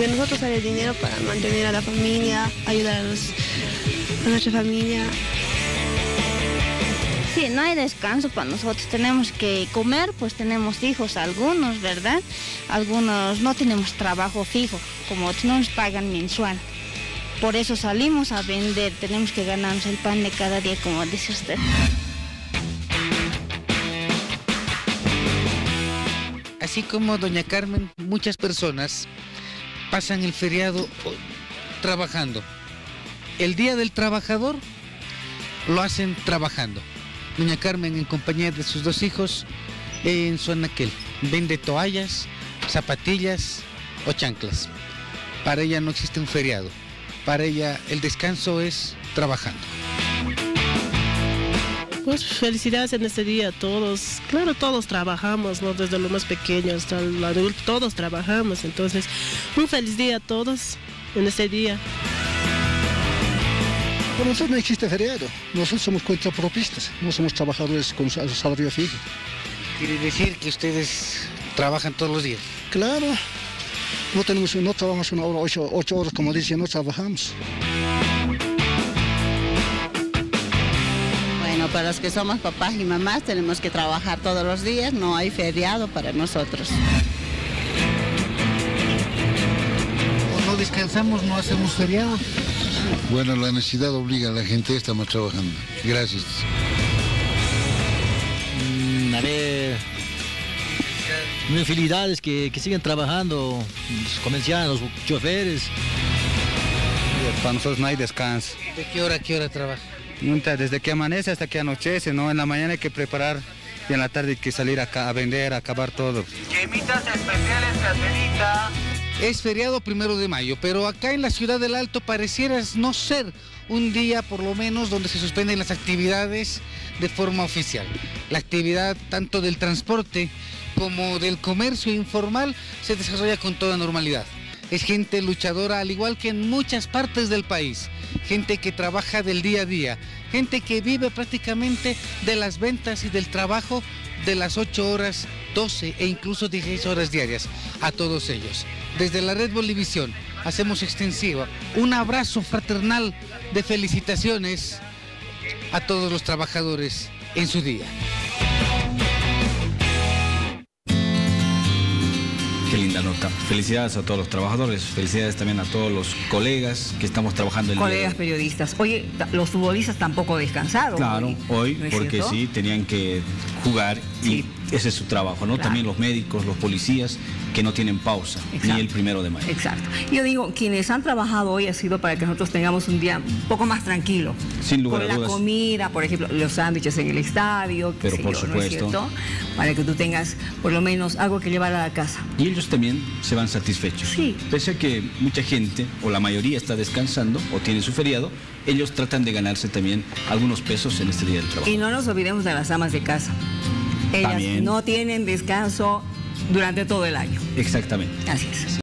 de nosotros sale dinero para mantener a la familia, ayudar a nuestra familia. Sí, no hay descanso para nosotros, tenemos que comer, pues tenemos hijos algunos, ¿verdad? Algunos no tenemos trabajo fijo, como no nos pagan mensual. Por eso salimos a vender, tenemos que ganarnos el pan de cada día, como dice usted. Así como doña Carmen, muchas personas pasan el feriado trabajando. El Día del Trabajador lo hacen trabajando. Doña Carmen, en compañía de sus 2 hijos, en su anaquel, vende toallas, zapatillas o chanclas. Para ella no existe un feriado. Para ella el descanso es trabajando. Pues felicidades en este día a todos. Claro, todos trabajamos, ¿no? Desde lo más pequeño hasta el adulto, todos trabajamos. Entonces, un feliz día a todos en este día. Para nosotros no existe feriado. Nosotros somos contrapropistas, no somos trabajadores con salario fijo. ¿Quiere decir que ustedes trabajan todos los días? Claro, no trabajamos una hora, 8 horas, como dicen, no trabajamos. Bueno, para los que somos papás y mamás tenemos que trabajar todos los días, no hay feriado para nosotros. ¿O no descansamos, no hacemos feriado? Bueno, la necesidad obliga a la gente, estamos trabajando. Gracias. A ver, muy felicidades que siguen trabajando, los comerciantes, los choferes. Para nosotros no hay descanso. ¿De qué hora a qué hora trabaja? Desde que amanece hasta que anochece, ¿no? En la mañana hay que preparar y en la tarde hay que salir a vender, a acabar todo. Quemitas especiales, Caterita. Es feriado 1 de mayo, pero acá en la ciudad del Alto pareciera no ser un día por lo menos donde se suspenden las actividades de forma oficial. La actividad tanto del transporte como del comercio informal se desarrolla con toda normalidad. Es gente luchadora, al igual que en muchas partes del país. Gente que trabaja del día a día, gente que vive prácticamente de las ventas y del trabajo de las 8 horas, 12 e incluso 16 horas diarias. A todos ellos, desde la Red Bolivisión, hacemos extensiva un abrazo fraternal de felicitaciones a todos los trabajadores en su día. Qué linda nota. Felicidades a todos los trabajadores, felicidades también a todos los colegas que estamos trabajando el día. Colegas periodistas. Oye, los futbolistas tampoco descansaron. Claro, hoy ¿no es porque cierto? sí, tenían que jugar y Sí. ese es su trabajo, ¿no? Claro. También los médicos, los policías, que no tienen pausa, Exacto. ni el 1 de mayo. Exacto. Yo digo, quienes han trabajado hoy ha sido para que nosotros tengamos un día un poco más tranquilo. Sin lugar Con a la dudas. comida, por ejemplo, los sándwiches en el estadio, qué Pero sé por yo, ¿no es supuesto. cierto? Para que tú tengas por lo menos algo que llevar a la casa. Y ellos también se van satisfechos. Sí. Pese a que mucha gente, o la mayoría, está descansando o tiene su feriado, ellos tratan de ganarse también algunos pesos en este día del trabajo. Y no nos olvidemos de las amas de casa. Ellas También. no tienen descanso durante todo el año. Exactamente. Así es.